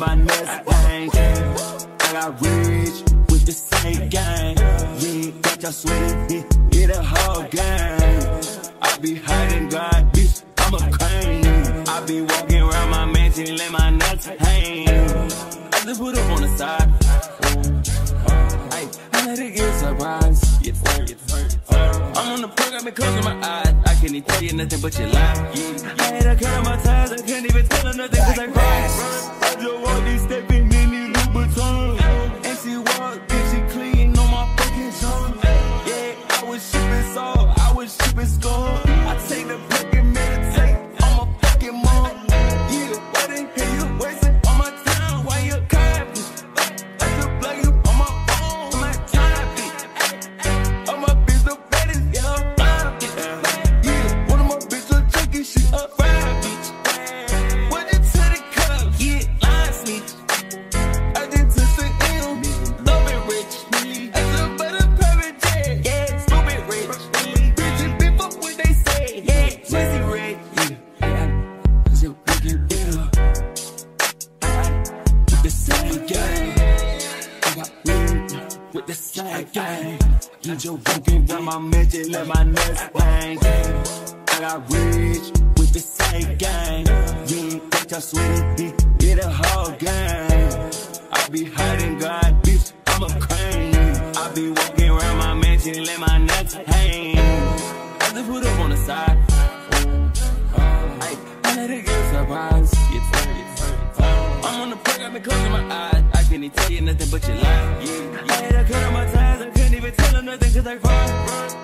my nuts hang. I got rich with the same gang. Yeah, got y'all sweating, it a whole gang. I be hiding God, bitch, I'm a crane. I be walking around my mansion, let my nuts hang. I just put up on the side. I let it get surprised. I'm on the Perc, I've been closing my eyes. I can't even tell you nothing but you lie. I had to cut on my ties, I can't even tell her nothing cause I cry. I just walk these stepping in these Louboutins. And she walk, then she clean on my fucking tongue. Yeah, I was shipping salt, I was shipping skunk. I take the Perc and meditate on my fucking mom. Yeah, why the hell you wasting all my time? Why you crying? I just plug you on my phone, my time. All my bitch the baddest, yeah, I'm fine, bitch. Yeah, one of my bitch a junkie, she a fine, bitch. What you to the club? Yeah, line snitch. I just took the M, love it rich. I just bought a private jet, yeah, stupid rich. Bitches be fuck what they say, yeah, Jesse Red. Yeah, cause you're looking ill. With the same gang, I got weed with the same gang. You just walking down my mansion, let my nuts hang. I got rich with the same gang. You ain't got y'all sweating, it a whole gang. I be hiding God, bitch, I'm a crane. I be walking around my mansion, let my nuts hang. I just put up on the side. I let it get surprised. I'm on the Perc, I've been closing my eyes. I can't even tell you nothing but you lie. I had to cut on my ties, I couldn't even tell her nothing cause I cry.